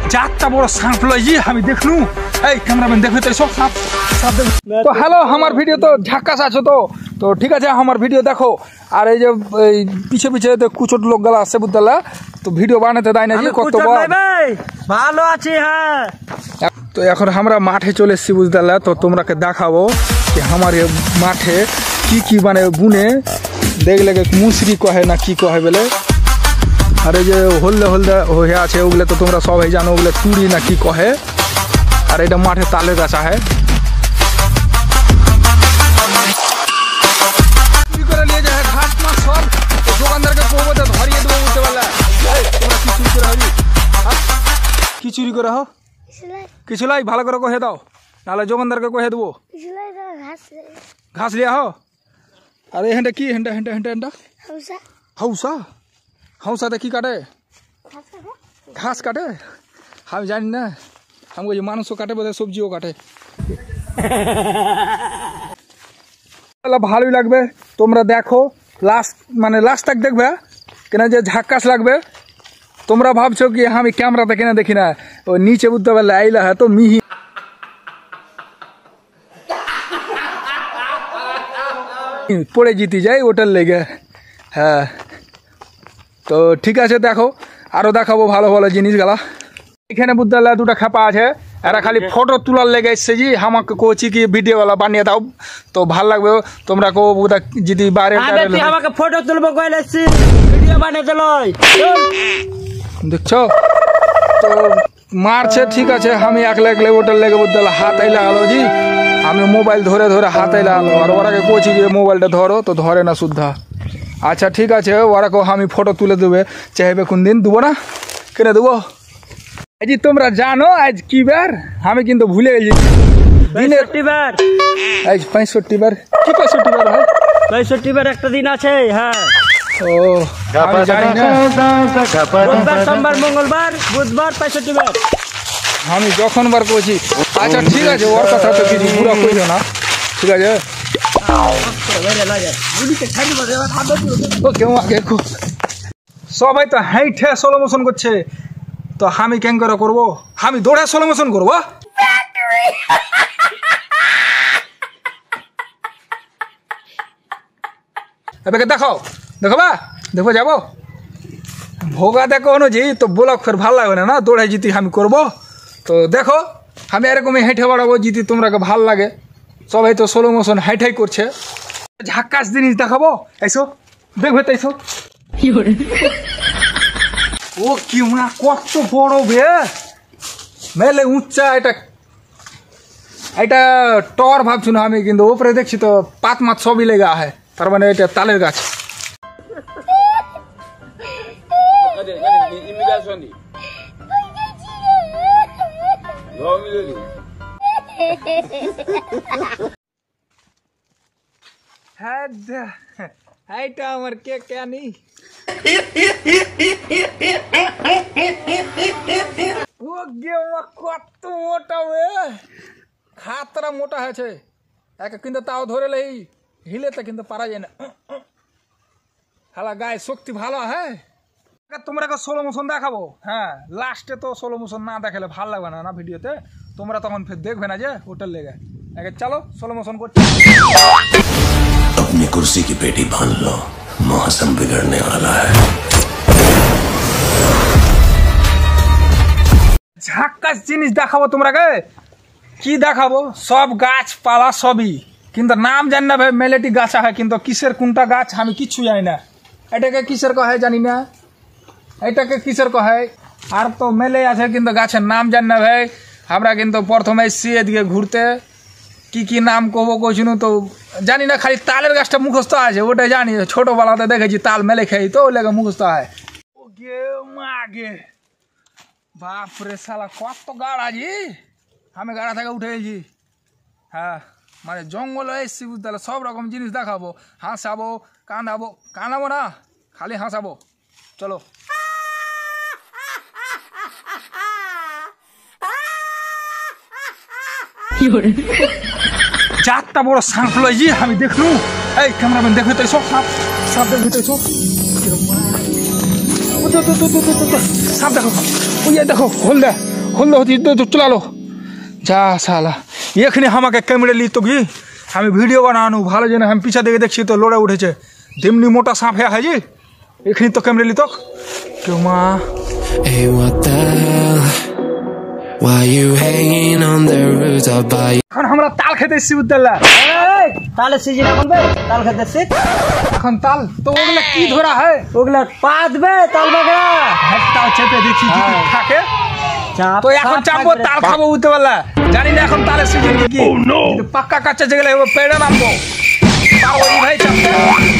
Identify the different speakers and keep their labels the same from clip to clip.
Speaker 1: যাত্রা বড় সাপ লইছি আমি দেখলু। এই ক্যামেরাম্যান দেখবে তো সব সাপ সাপ দেখ। তো হ্যালো, আমার ভিডিও তো ঝাক্কাস আছো তো তো ঠিক আছে, আমার ভিডিও দেখো। আর এই যে পিছে পিছে কুচট লোক গেলা আসছে বুঝলা, তো ভিডিও বানাতে দেয় না যে কত
Speaker 2: ভালো আছি। হ্যাঁ,
Speaker 1: তো এখন আমরা মাঠে চলে এসেছি বুঝলা, তো তোমরাকে দেখাবো যে আমার মাঠে কি কি মানে বুনে দেখলে মুসরি কহে না কি কহে বলে। আর এই যে হলদে হলদে হয়ে আছে ওগুলো তো তোমরা সবাই জানো, ওগুলো তুড়ি না কি কহে। আর এটা মাঠে তালের গাছ আছে। কি করে নিয়ে যায় ঘাস মাছ সব দোকানদারকে কহবো তো ধরিয়ে দেবো বুঝতে পারলে। তোমরা কি চুরি করে হবি, কি চুরি করে হো কিছু লাই ভালো করে কহে দাও, নাহলে দোকানদারকে কহে দেবো। ঘাস লিয়া হো। আর হেঁটে কি হেঁটে হেঁটে হেঁটে হেঁটা হাউসা হাউসাতে কি কাটে? ঘাস কাটে। আমি জানি না, আমাকে যে মানুষও কাটে বোধ সবজিও কাটে। ভালোই লাগবে, তোমরা দেখো লাস্ট মানে লাস্ট তক দেখবে কেন যে ঝাক্কাস লাগবে। তোমরা ভাবছো কি আমি ক্যামেরাতে কেন দেখি না, ও নিচে বুঝতে পারলে আইলা হ্যাঁ তো মিহি পড়ে জিতি যাই ওটার লেগে। হ্যাঁ, তো ঠিক আছে, দেখো আরো দেখাবো ভালো ভালো জিনিসগুলা। এখানে বুদ্ধালয় দুটো খেপা আছে, এরা খালি ফটো তোলার লেগে এসছে জি আমাকে কোচি কি ভিডিওগুলা বানিয়ে দাও, তো ভাল লাগবে। তোমরা কো যদি বাইরে
Speaker 2: আমাকে ফটো তুলবো কইলেছি ভিডিও বানিয়ে দিলই
Speaker 1: দেখছো তো মারছে। ঠিক আছে, আমি একলা একলা ওটার লেগে বুদ্ধালয় হাত আইলা গেলো জি, আমি মোবাইল ধরে ধরে হাত আইলা গেলো। আর ওরাকে কোচি গিয়ে মোবাইলটা ধরো, তো ধরে না শুদ্ধা। আচ্ছা ঠিক আছে, ওরাকেও আমি ফটো তুলে দেবে চাইবে কোন দিন দেবো না কেনে দেবো। আজ তোমরা জানো আজ কি বার, আমি কিন্তু ভুলে গেছি।
Speaker 2: 65 বার।
Speaker 1: আজ 65 বার। কি 65 বার হয়?
Speaker 2: 65 বার একটা দিন আছে। হ্যাঁ,
Speaker 1: ও আমি জানি না।
Speaker 2: বুধবার সোমবার মঙ্গলবার বুধবার 65 বার
Speaker 1: আমি যখন বার করছি। আচ্ছা ঠিক আছে, ওর কথা তো কিছু পুরো কইলো না। ঠিক আছে, সবাই তো হাইটে স্লো মোশন করছে, তো আমি কেন করে করবো? আমি দৌড়ে স্লো মোশন করবো। এবারে দেখো দেখো বা দেখো যাবো ভোগা দেখো অনুজি, তো ব্লক ফের ভাল লাগবে না দৌড়াই জিতি আমি করবো। তো দেখো আমি এরকমই হেঁটে বাড়াবো যদি তোমরাকে ভাল লাগে। সবাই তো স্লো মোশন হাইটাই করছে, ঝাক্কাস জিনিস দেখাবো। এসো দেখবে তো এসো। ও কি মা কত বড় বে মেলে উচ্চা। এটা এটা টর ভাবছি না আমি, কিন্তু ওপরে দেখছি তো পাত মাত সবই লেগা হয়, তার মানে এটা তালের গাছ। এইটা আমার কে কেনি কত মোটা খাতরা মোটা হয়েছে একে, কিন্তু তাও ধরে লেই হিলেতে কিন্তু পারা যায় না। হালা গায়ে শক্তি ভালো। হ্যাঁ, তোমরা স্লো মোশন দেখাবো। হ্যাঁ, লাস্টে তো স্লো মোশন না দেখালে ভাল লাগবে না ভিডিওতে, তোমরা তখন ফের দেখবে না যে ওটার লেগে। चलो स्लो मोशन को।
Speaker 3: अपनी कुर्सी की पेटी बांध लो, मौसम बिगड़ने वाला है।
Speaker 1: ঝাক্কাস জিনিস দেখাবো তোমরাকে। কি দেখাবো? সব গাছ পালা সবই, কিন্তু নাম জানি না ভাই। মেলেটি গাছ হয় কিন্তু কিসের কোনটা গাছ আমি কিচ্ছু জানি না। এটাকে কিসের কহে জানি না, এটাকে কিসের কহে। আর তো মেলে আছে কিন্তু গাছের নাম জানি না ভাই। আমরা কিন্তু প্রথমে এসছি এদিকে ঘুরতে, কি কি নাম কব কইছিনু তো জানি না। খালি তালের গাছটা মুখস্থ আছে, ওটাই জানি। ছোটবেলাতে দেখেছি তাল মেলে খাই, তো ওই লেগে মুখস্থ হয়। ও গে মাগে বাপরে শালা কত গাড়া জি। আমি গাড়া থেকে উঠে গেছি। হ্যাঁ, মানে জঙ্গলে এসছি বুঝতে পারলে। সব রকম জিনিস দেখাবো, হাসাবো কাঁদাবো। কাঁদাবো না, খালি হাসাবো। চলো। চারটা বড় সাপ লইছি আমি দেখলু। এই ক্যামেরাম্যান দেখবে তো সব সাপ সাপ দেখবে তো সব সাপ দেখো। ওই দেখো হলদে खोल दो तो चला लो যা শালা এখানে আমাকে ক্যামেরা লি তো কি আমি ভিডিও বানানো ভালো জন্য আমি পিছা দিকে দেখছি তো লড়ে উঠেছে তেমনি মোটা সাপ হ্যাঁ জি এখানে তো ক্যামেরা লি তো কেউ মা
Speaker 4: Hey, what the hell? Why you hanging on the rooftop by
Speaker 1: এখন আমরা তাল খেতে এসেছি বুঝলা
Speaker 2: তালে সিজন এখন বে তাল খেতেছিস
Speaker 1: এখন তাল তো ওগুলা কি ধরা হয়
Speaker 2: ওগুলা পাতবে তাল বাগড়া
Speaker 1: তাল চেপে দেখি কি থাকে
Speaker 2: চাপ
Speaker 1: তো এখন চাপবো তাল খাবো বুঝতে পারলা জানি না এখন তালের সিজন কি কিন্তু পাক্কা কাঁচা যেগুলো পেড়ে নামবো পারবো এই ভাই চাপতে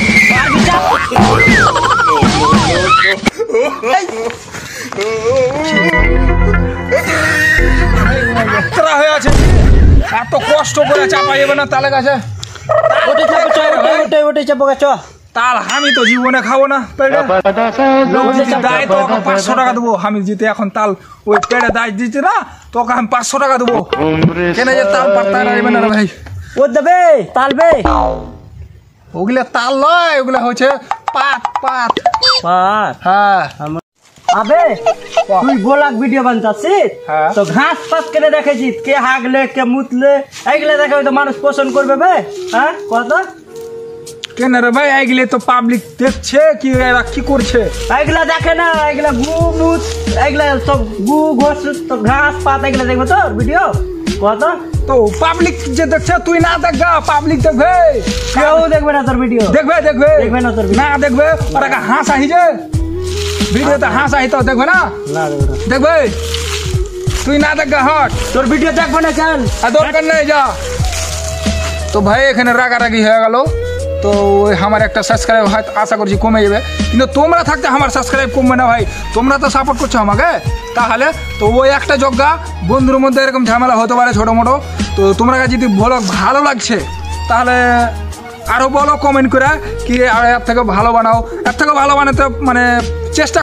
Speaker 1: হয়ে আছে এত কষ্ট করে চাপা যাবে না তালে গাছে
Speaker 2: ওটে চাপো চ
Speaker 1: তাল আমি তো জীবনে খাবো না পেড়ে লোক যদি দেয় তো ওকে 500 টাকা দেবো আমি জিতে এখন তাল ওই পেড়ে দায় দিতে না তোকে আমি 500 টাকা দেবো কেন যে তাল পারতা রাখবে না ভাই
Speaker 2: ও দেবে তালবে
Speaker 1: ওগুলা তাল নয় ওগুলা হচ্ছে পাত পাত
Speaker 2: পাত
Speaker 1: হ্যাঁ
Speaker 2: আবে তুই ব্লগ ভিডিও বানাচ্ছিস
Speaker 1: হ্যাঁ।
Speaker 2: তো ঘাস পাত কেটে দেখেছিস কে হাগলে কে মুতলে এইগুলা দেখে তো মানুষ পছন্দ করবে বে হ্যাঁ কত
Speaker 1: কেন রে ভাই এইগুলো তো পাবলিক দেখছে কি এরা কি করছে
Speaker 2: এইগুলা দেখে না এইগুলা গু মুত এইগুলা সব গু ঘাস তো ঘাস পাত এইগুলা দেখবে তো ভিডিও কত
Speaker 1: তো পাবলিক যে দেখছে তুই না দেখবা পাবলিক দেখবে
Speaker 2: কেউ দেখবে না তোর ভিডিও
Speaker 1: দেখবে দেখবে
Speaker 2: দেখবে না তোর video।
Speaker 1: না দেখবে ওরা হাঁস আহি যে ভিডিওতে হাঁস আহি তো দেখবে না
Speaker 2: না দেখবে না
Speaker 1: দেখবে তুই না দেখবা হট
Speaker 2: তোর ভিডিও দেখবে না কেন
Speaker 1: আর দরকার নেই যা তো ভাই এখানে রাগারাগি হয়ে গেল তো ওই আমার একটা সাবস্ক্রাইব হয়তো আশা করছি কমে যাবে কিন্তু তোমরা থাকতে আমার সাবস্ক্রাইব কমবে না ভাই তোমরা তো সাপোর্ট করছো আমাকে তাহলে তো ওই একটা যোগ্যা বন্ধুর মধ্যে এরকম ঝামেলা হতে পারে ছোটো মোটো তো তোমরা যদি ব্লগ ভালো লাগছে তাহলে আরও বলো কমেন্ট করে কি আর এর থেকে ভালো বানাও এর থেকে ভালো বানাতে মানে চেষ্টা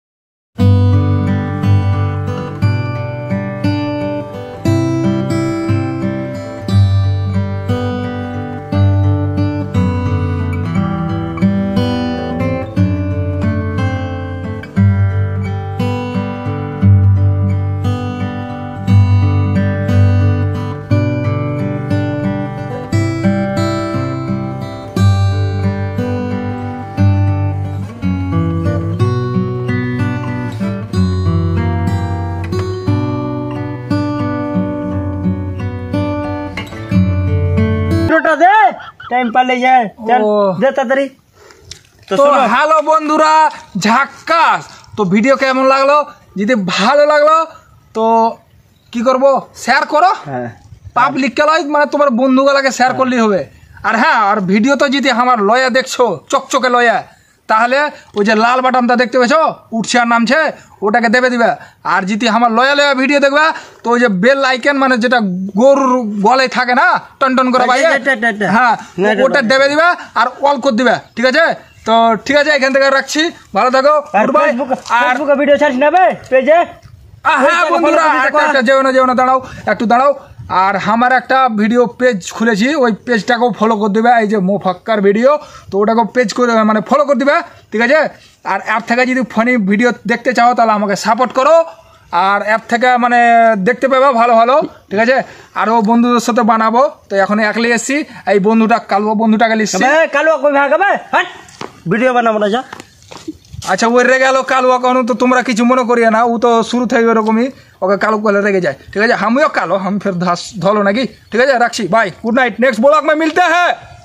Speaker 2: দে টাইম পালে যায় চল
Speaker 1: ও।
Speaker 2: দে তাড়াতাড়ি তো
Speaker 1: তো
Speaker 2: শোনো
Speaker 1: হ্যালো বন্ধুরা ঝাক্কাস তো ভিডিও কেমন লাগলো যদি ভালো লাগলো তো কি করব শেয়ার করো
Speaker 2: হ্যাঁ
Speaker 1: পাবলিক কে লয় মানে তোমার বন্ধুগুলাকে শেয়ার করলেই হবে আর হ্যাঁ আর ভিডিও তো যদি আমার লয়া দেখছো চকচকে লয়া তাহলে ওই যে লাল বাটনটা দেখতে পেছো উঠছে আর নামছে ওটাকে দেবে দিবে আর যদি আমার লয়া লয়া ভিডিও দেখবে তো ওই যে বেল আইকন মানে যেটা গরুর গলায় থাকে না টন টন করে বাইরে হ্যাঁ ওটা দেবে দিবে আর অল করে দিবে ঠিক আছে তো ঠিক আছে এখান থেকে রাখছি ভালো থাকো
Speaker 2: আর
Speaker 1: গুড বাই আর
Speaker 2: ফেসবুকে ভিডিও ছাড়ছ না বে পেজে
Speaker 1: হ্যাঁ বন্ধুরা একটা যেও না দাঁড়াও একটু দাঁড়াও আর আমার একটা ভিডিও পেজ খুলেছি ওই পেজটাকেও ফলো করে দেবে এই যে মোফাক্কার ভিডিও তো ওটাকেও পেজ করে মানে ফলো করে দেবে ঠিক আছে আর অ্যাপ থেকে যদি ফোনে ভিডিও দেখতে চাও তাহলে আমাকে সাপোর্ট করো আর অ্যাপ থেকে মানে দেখতে পাবে ভালো ভালো ঠিক আছে আরও বন্ধুদের সাথে বানাবো তো এখন একলাই এসছি এই বন্ধুটা কালো বন্ধুটাকে লিখছি
Speaker 2: কালো কই ভাগাবে হট ভিডিও বানাবো না যা
Speaker 1: আচ্ছা ওই রেগে গেল কালো এখন তো তোমরা কিছু মনে করিয়ে না ও তো শুরু থেকে ওরকমই ওকে কালো করে রেগে যায় ঠিক আছে আমিও কালো हम फिर धलो नाकि ठीक है रखी bye good night next blog में मिलते हैं।